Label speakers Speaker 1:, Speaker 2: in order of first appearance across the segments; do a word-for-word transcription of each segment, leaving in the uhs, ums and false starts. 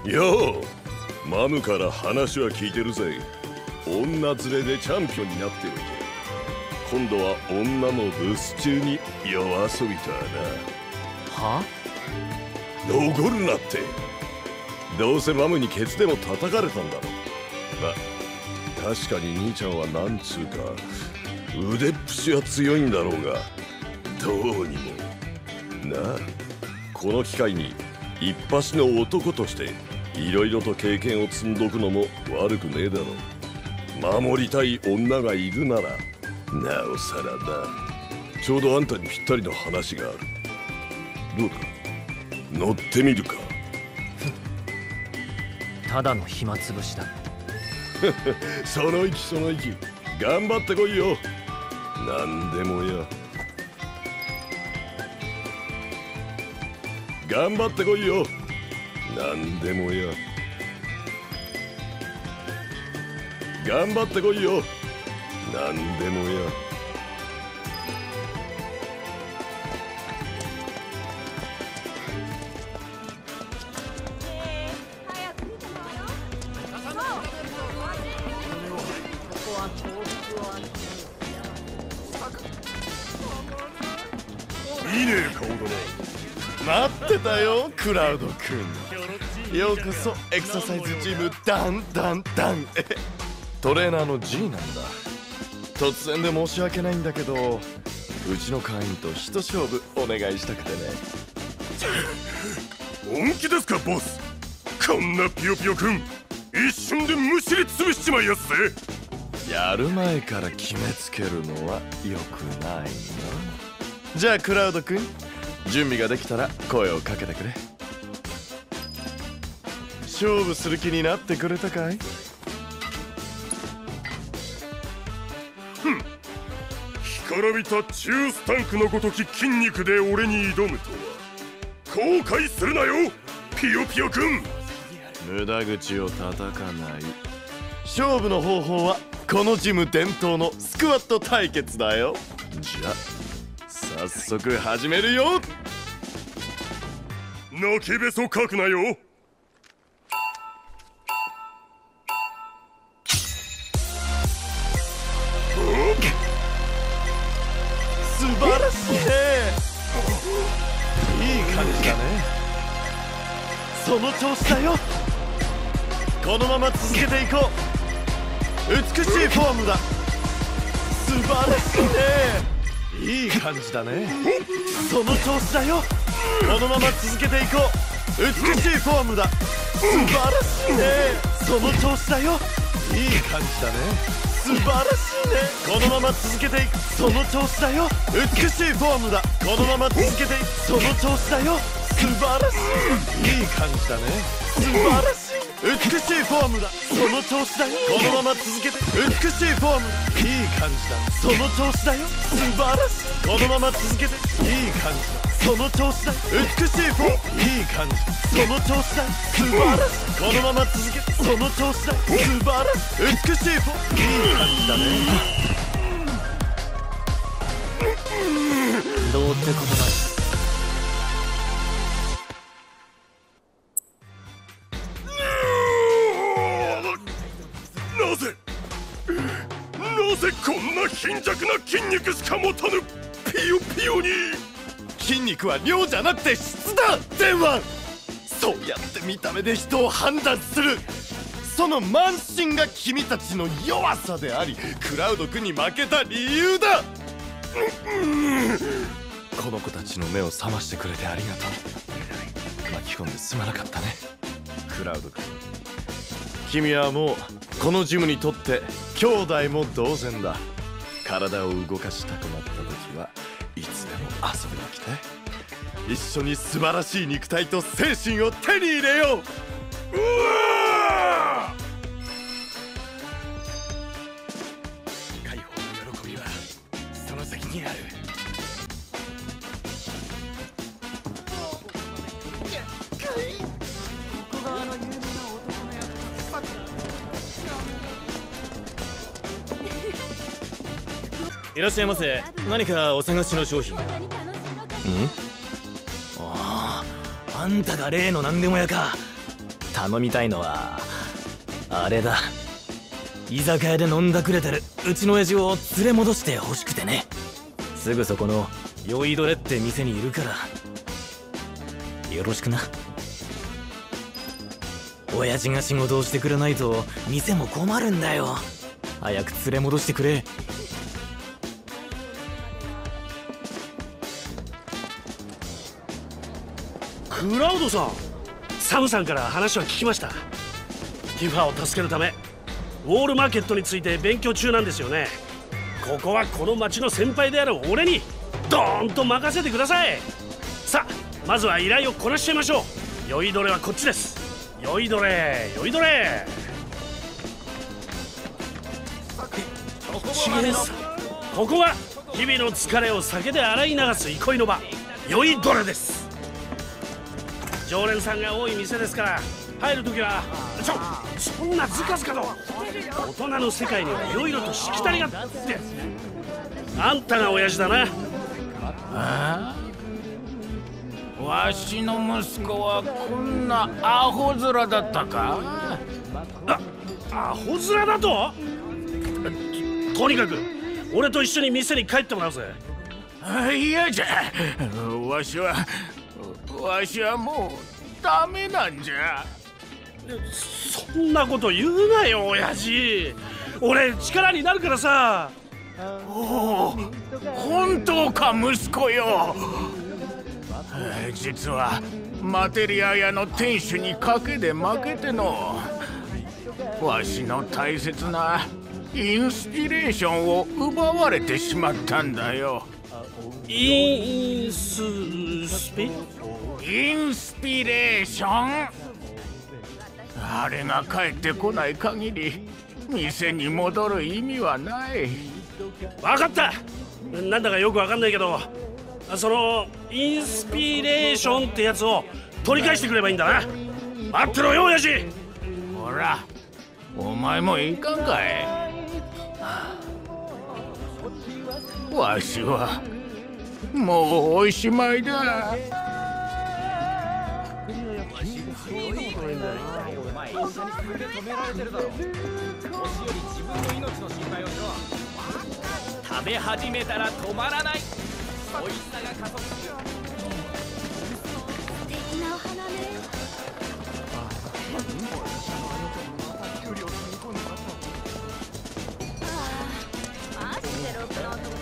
Speaker 1: よう、マムから話は聞いてるぜ。女連れでチャンピオンになってる。今度は女の留守中に夜遊びとはな。
Speaker 2: は？
Speaker 1: 残るなって。どうせマムにケツでも叩かれたんだろ。ま、確かに兄ちゃんはなんつうか腕っぷしは強いんだろうが、どうにもなあ。この機会に一発の男としていろいろと経験を積んどくのも悪くねえだろ。守りたい女がいるならなおさらな。ちょうどあんたにぴったりの話がある。どうだ、乗ってみるか。
Speaker 2: ただの暇つぶしだ。
Speaker 1: その意気その意気、頑張ってこいよ。なんでもや、頑張ってこいよ。なんでもや、頑張ってこいよ。なんでもや。
Speaker 3: いいねえ、顔だな。待ってたよ、クラウド君。ようこそエクササイズジムダンダンダン。トレーナーの G なんだ。突然で申し訳ないんだけど、うちの会員と一勝負お願いしたくてね。
Speaker 4: 本気ですかボス。こんなピヨピヨ君一瞬でむしりつぶしちまいやすぜ。
Speaker 3: やる前から決めつけるのは良くないな。じゃあクラウド君、準備ができたら声をかけてくれ。勝負する気になってくれたかい？
Speaker 4: ふん、干からびた中スタンクのごとき筋肉で俺に挑むとは後悔するなよ、ピヨピヨ君。
Speaker 3: 無駄口を叩かない。勝負の方法はこのジム伝統のスクワット対決だよ。じゃあ早速始めるよ。
Speaker 4: 泣きべそかくなよ。
Speaker 3: 素晴らしいね。いい感じだね。その調子だよ。このまま続けていこう。美しいフォームだ。素晴らしいね。いい感じだね。その調子だよ。このまま続けていこう。美しいフォームだ。素晴らしいね。その調子だよ。いい感じだね。素晴らしいね。このまま続けていく。その調子だよ。美しいフォームだ。このまま続けていく。その調子だよ。素晴らしい。いい感じだね。素晴らしい。美しいフォームだ。その調子だよ。このまま続けて。美しいフォームだ。いい感じだ。その調子だよ。素晴らしい。このまま続けて。いい感じだ。その調子だ。美しいフォーム。いい感じ。その調子だ。素晴らしい。このまま続けて。その調子だ。素晴らしい。美しいフォーム。いい感じだね。
Speaker 2: どうってことだ。
Speaker 4: なぜなぜこんな貧弱な筋肉しか持たぬピヨピヨに。
Speaker 3: 筋肉は量じゃなくて質だ。電話そうやって見た目で人を判断する。その慢心が君たちの弱さであり、クラウド君に負けた理由だ。この子たちの目を覚ましてくれてありがとう。巻き込んですまなかったね、クラウド君。君はもうこのジムにとって兄弟も同然だ。体を動かしたくなった時はいつでも遊びに来て。一緒に素晴らしい肉体と精神を手に入れよう。うわ解放の喜びはその先にある。
Speaker 2: いらっしゃいませ。何かお探しの商品が。ん？ああ、あんたが例の何でも屋か。 頼みたいのはあれだ。居酒屋で飲んだくれてるうちの親父を連れ戻してほしくてね。すぐそこの酔いどれって店にいるからよろしくな。親父が仕事をしてくれないと店も困るんだよ。早く連れ戻してくれ。
Speaker 3: クラウドさん、サムさんから話は聞きました。ティファを助けるためウォールマーケットについて勉強中なんですよね。ここはこの町の先輩である俺にドーンと任せてください。さあ、まずは依頼をこなしちゃいましょう。酔いどれはこっちです。酔いどれ酔いどれ。しげです。ここは日々の疲れを酒で洗い流す憩いの場、酔いどれです。常連さんが多い店ですから、入るときはちょそんなずかずかと。大人の世界にはいろいろとしきたりがって。あんたが親父だな。
Speaker 5: ああ、わしの息子はこんなアホ面だったか。
Speaker 3: あ、アホ面だと。と、とにかく俺と一緒に店に帰ってもらうぜ。
Speaker 5: 嫌じゃ。わしはわしはもうダメなんじゃ。
Speaker 3: そんなこと言うなよ親父。俺力になるからさ。
Speaker 5: おお、本当か息子よ。実はマテリア屋の店主に賭けで負けてのわしの大切なインスピレーションを奪われてしまったんだよ。
Speaker 3: インスピ
Speaker 5: インスピレーション。あれが帰ってこない限り店に戻る意味はない。
Speaker 3: 分かった。なんだかよく分かんないけど、そのインスピレーションってやつを取り返してくればいいんだな。待ってろよ親父。
Speaker 5: ほら、お前もいかんかい。わしはもうおしまいだ。
Speaker 2: 食べ始めたら止まらない。美味しさが加速する。
Speaker 6: 素敵なお花ね。ああ、マジでロックの音がいいね。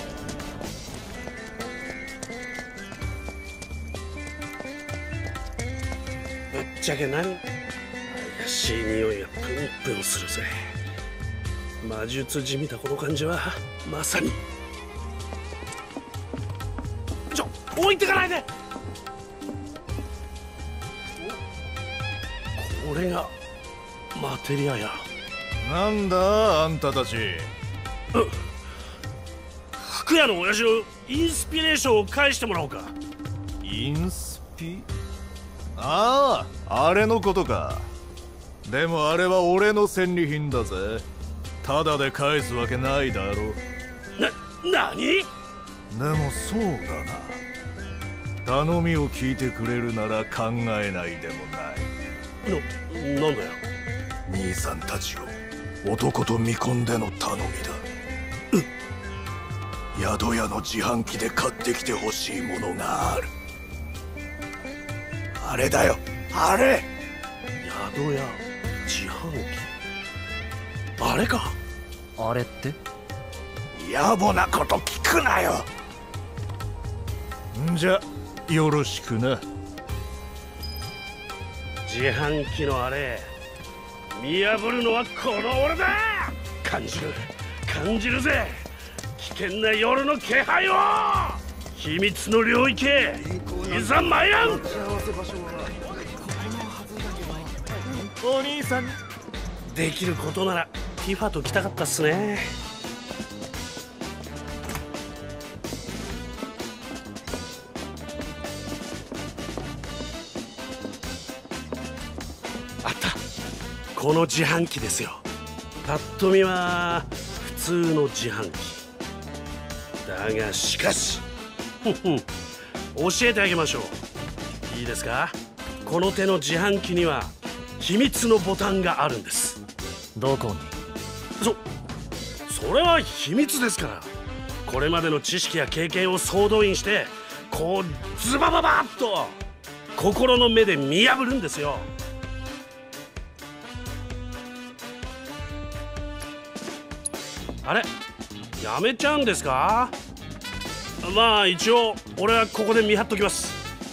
Speaker 3: ぶっちゃけ何怪しい匂いがプンプンするぜ。魔術じみたこの感じはまさに。ちょ、置いてかないで。これがマテリアや。
Speaker 7: なんだあんたたち。
Speaker 3: 服屋の親父のインスピレーションを返してもらおうか。
Speaker 7: インスピ？ああ、あれのことか。でもあれは俺の戦利品だぜ。ただで返すわけないだろ。
Speaker 3: な、なに？
Speaker 7: でもそうだな。頼みを聞いてくれるなら考えないでもない。
Speaker 3: な、なんだよ。
Speaker 7: 兄さんたちを男と見込んでの頼みだ。宿屋の自販機で買ってきてほしいものがある。あれだよ、あれ。
Speaker 3: 宿屋自販機、あれか。
Speaker 2: あれって
Speaker 7: 野暮なこと聞くなよ。んじゃよろしくな。
Speaker 3: 自販機のあれ見破るのはこの俺だ。感じる感じるぜ、危険な夜の気配を。秘密の領域へいざ参らん。
Speaker 7: お兄さん、
Speaker 3: できることならティファと来たかったっすね。あった、この自販機ですよ。ぱっと見は普通の自販機だが、しかしふんふん教えてあげましょう。いいですか。この手の自販機には
Speaker 8: 秘密のボタンがあるんです。
Speaker 2: どこに？
Speaker 8: そそれは秘密ですから。これまでの知識や経験を総動員してこうズバババッと心の目で見破るんですよ。あれ、やめちゃうんですか？まあ一応俺はここで見張っときます。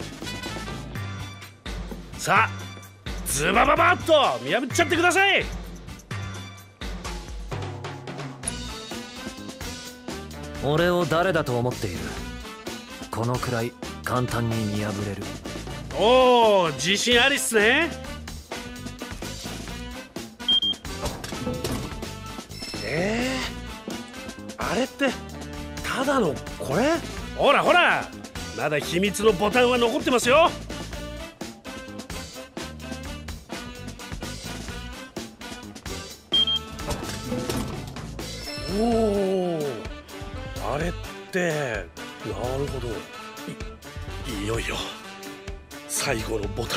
Speaker 8: さあズバババッと見破っちゃってください。
Speaker 2: 俺を誰だと思っている？このくらい簡単に見破れる。
Speaker 8: おお、自信ありっすね。えー、あれってただのこれ？ほらほら、まだ秘密のボタンは残ってますよ。おお、あれってなるほど。 い, いよいよ最後のボタン。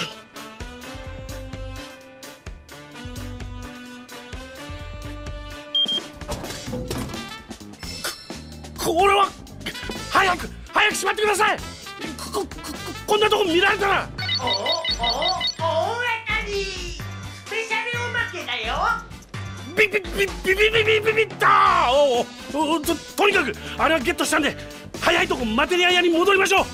Speaker 8: ここれは早く早くしまってください。こ, こ, こ, こんなとこ見られたら。
Speaker 9: おおおお大当たりスペシャルおまけだよ。
Speaker 8: ビビビビビビビビビッた。おおお、ととにかくあれはゲットしたんで早いとこマテリア屋に戻りましょう。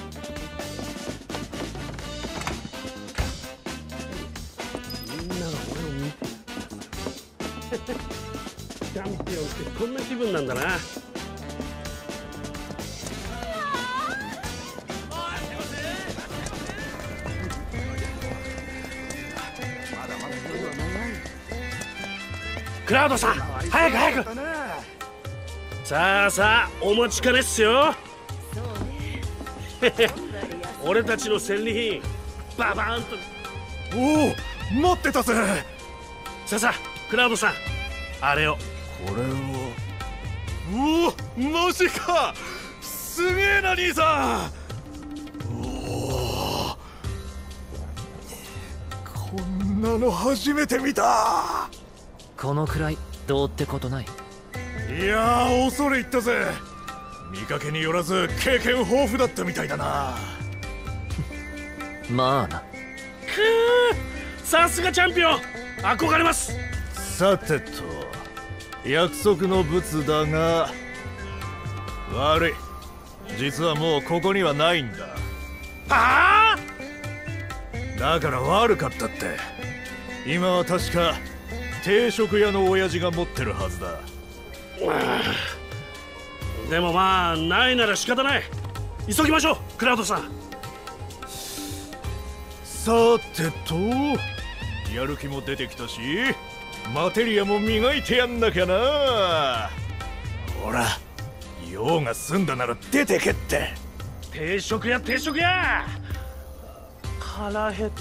Speaker 8: みんなが俺を見てチャンピオンってこんな気分なんだな。クラウドさん、早く早く。さあさあ、お待ちかねっすよ。俺たちの戦利品ババーンと。
Speaker 7: おお、待ってたぜ。
Speaker 8: さあさあクラウドさん、あれを。
Speaker 7: これを。おお、マジか。すげえな兄さん。おお、こんなの初めて見た。
Speaker 2: このくらいどうってことない。
Speaker 7: いやー、恐れ入ったぜ。見かけによらず経験豊富だったみたいだな。
Speaker 2: まあな。
Speaker 8: くー、さすがチャンピオン、憧れます。
Speaker 7: さてと、約束のブツだが悪い、実はもうここにはないんだ。
Speaker 8: はあ？
Speaker 7: だから悪かったって。今は確か定食屋の親父が持ってるはずだ。
Speaker 8: でもまあないなら仕方ない。急ぎましょうクラウドさん。
Speaker 7: さてと、やる気も出てきたしマテリアも磨いてやんなきゃな。ほら、用が済んだなら出てけって。
Speaker 8: 定食屋定食屋、腹減った。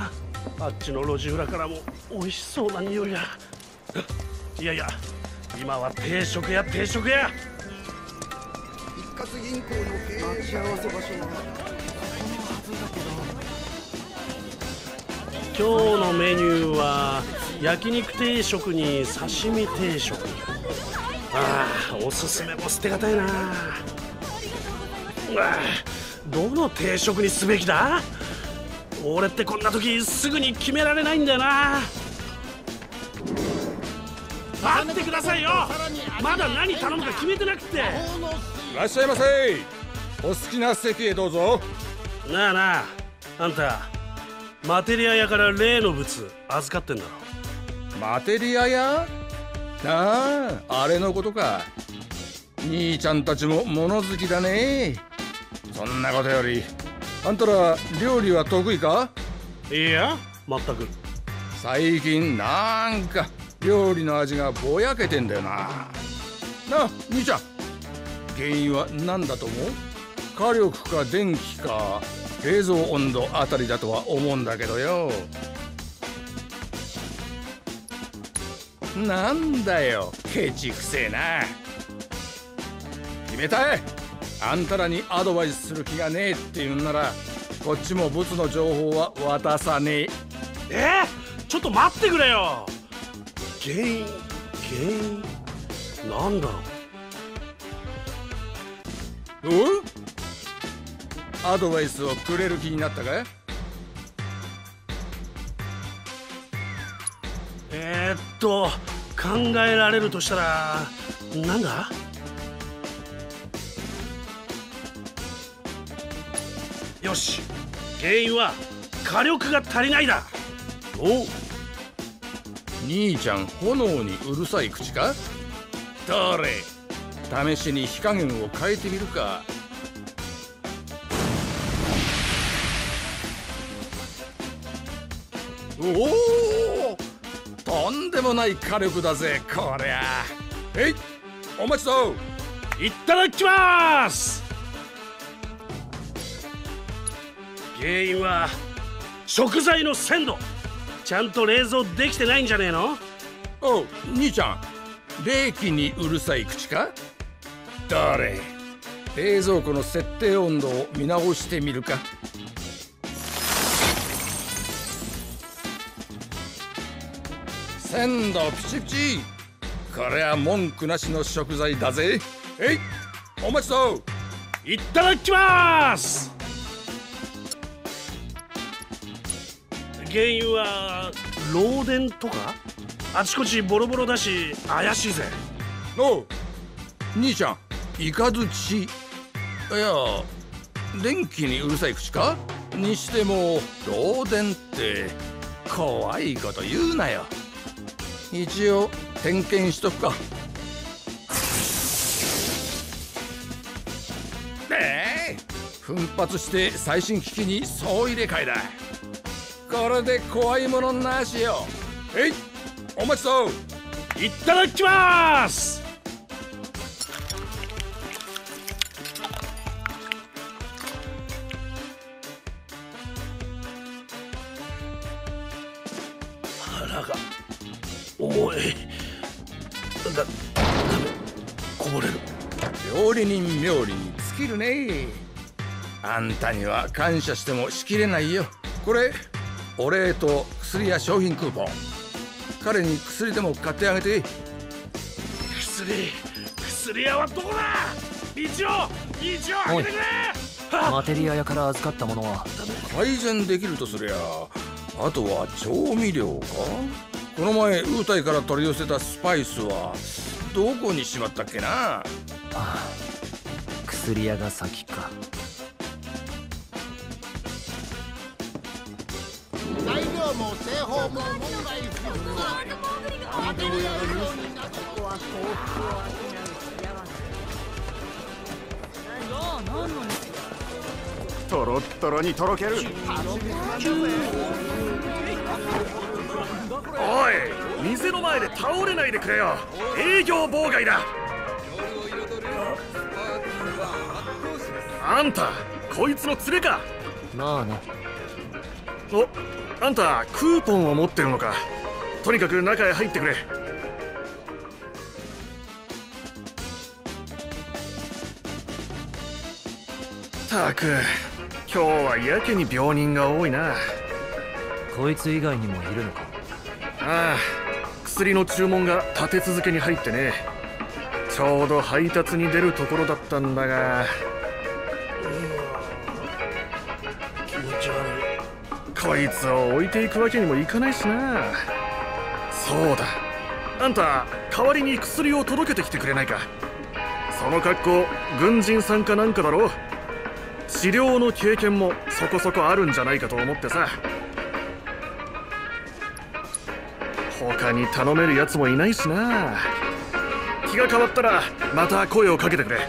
Speaker 8: あっちの路地裏からも美味しそうな匂いが。いやいや、今は定食屋定食屋。
Speaker 10: 一括銀行の待ち合わせ場所は
Speaker 8: 今日のメニューは焼肉定食に刺身定食。ああ、おすすめも捨てがたいな。ああ、どの定食にすべきだ？俺ってこんな時すぐに決められないんだよな。待ってくださいよ、まだ何頼むか決めてなくて。
Speaker 11: いらっしゃいませ。お好きな席へどうぞ。
Speaker 8: なあなあ、あんたマテリア屋から例の物預かってんだろ。
Speaker 11: マテリア屋？ああ、あれのことか。兄ちゃんたちも物好きだね。そんなことよりあんたら料理は得意か？
Speaker 8: いや、全く。
Speaker 11: 最近なんか料理の味がぼやけてんだよな。なあ兄ちゃん、原因は何だと思う？火力か電気か冷蔵温度あたりだとは思うんだけどよ。なんだよ、ケチくせえな。決めたい。あんたらにアドバイスする気がねえって言うんならこっちもブツの情報は渡さねえ。
Speaker 8: えーちょっと待ってくれよ。原因原因なんだろう。
Speaker 11: おアドバイスをくれる気になったか。
Speaker 8: えー、っと考えられるとしたらなんだ。よし、原因は火力が足りないだ。
Speaker 11: お兄ちゃん炎にうるさい口か。どれ試しに火加減を変えてみるか。おおとんでもない火力だぜこりゃ。えいお待ちどう。
Speaker 8: いただきます。原因は食材の鮮度、ちゃんと冷蔵できてないんじゃねえの。
Speaker 11: おう兄ちゃん冷気にうるさい口か。どれ冷蔵庫の設定温度を見直してみるか。鮮度ピチピチ、これは文句なしの食材だぜ。えいお待ちどう。
Speaker 8: いただきます。原因は漏電とか。あちこちボロボロだし怪しいぜ。
Speaker 11: おう兄ちゃんイカズチ。いや電気にうるさい口か。にしても漏電って怖いこと言うなよ。一応点検しとくか。ええ奮発して最新機器に総入れ替えだ。これで怖いものなしよ。えいお待ちどう。
Speaker 8: いただきます。腹が重い。だ、だこぼれる。
Speaker 11: 料理人冥利に尽きるね。あんたには感謝してもしきれないよ。これお礼と薬や商品クーポン。彼に薬でも買ってあげて。
Speaker 8: 薬薬屋はどこだ。一応一応開けてくれ。
Speaker 2: マテリア屋から預かったものは
Speaker 11: 改善できるとすりゃあとは調味料か。この前ウータイから取り寄せたスパイスはどこにしまったっけな。あ
Speaker 2: あ薬屋が先か。
Speaker 10: 材料も製法も問題不マテリアルになってここは
Speaker 3: トロットロにとろける。
Speaker 8: おい店の前で倒れないでくれよ。営業妨害だ。あんたこいつの連れか。
Speaker 2: まあな。
Speaker 8: おあんたクーポンを持ってるのか。とにかく中へ入ってくれ。たく今日はやけに病人が多いな。
Speaker 2: こいつ以外にもいるのか。
Speaker 8: ああ薬の注文が立て続けに入ってね。ちょうど配達に出るところだったんだが。気持ち悪い。こいつを置いていくわけにもいかないしな。そうだあんた代わりに薬を届けてきてくれないか。その格好軍人さんかなんかだろう。治療の経験もそこそこあるんじゃないかと思ってさ。他に頼めるやつもいないしな。気が変わったらまた声をかけてくれ。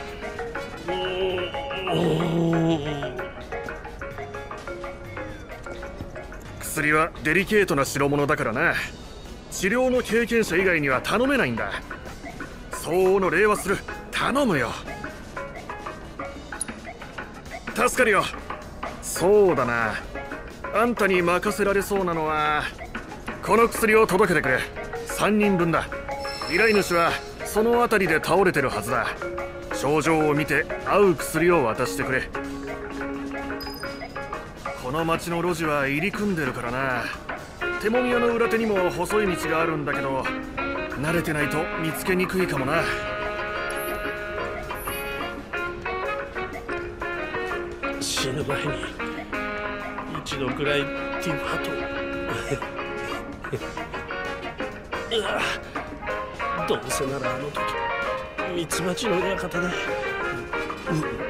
Speaker 8: 薬はデリケートな代物だからな。治療の経験者以外には頼めないんだ。相応の礼はする。頼むよ。助かるよ。そうだなあんたに任せられそうなのはこの薬を届けてくれ。さんにんぶんだ。依頼主はその辺りで倒れてるはずだ。症状を見て合う薬を渡してくれ。この町の路地は入り組んでるからな。 手もみ屋の裏手にも細い道があるんだけど、慣れてないと見つけにくいかもな。死ぬ前に一度くらいティファとうわ、どうせならあの時ミツバチの館で。う